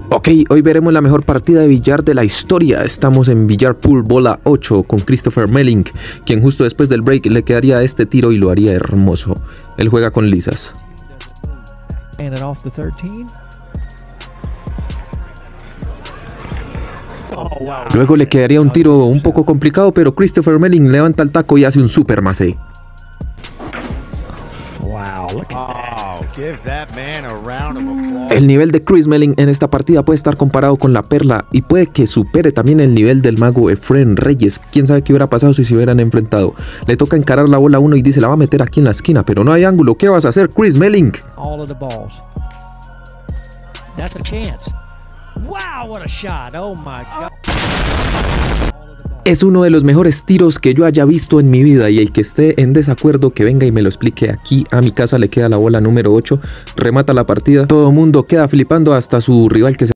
Ok, hoy veremos la mejor partida de billar de la historia. Estamos en billar pool bola 8 con Christopher Melling, quien justo después del break le quedaría este tiro y lo haría hermoso. Él juega con lisas. Luego le quedaría un tiro un poco complicado, pero Christopher Melling levanta el taco y hace un super macé. El nivel de Chris Melling en esta partida puede estar comparado con la Perla y puede que supere también el nivel del mago Efren Reyes. Quién sabe qué hubiera pasado si se hubieran enfrentado. Le toca encarar la bola a uno y dice la va a meter aquí en la esquina, pero no hay ángulo. ¿Qué vas a hacer, Chris Melling? Es uno de los mejores tiros que yo haya visto en mi vida, y el que esté en desacuerdo que venga y me lo explique. Aquí a mi casa le queda la bola número 8, remata la partida, todo el mundo queda flipando, hasta su rival que se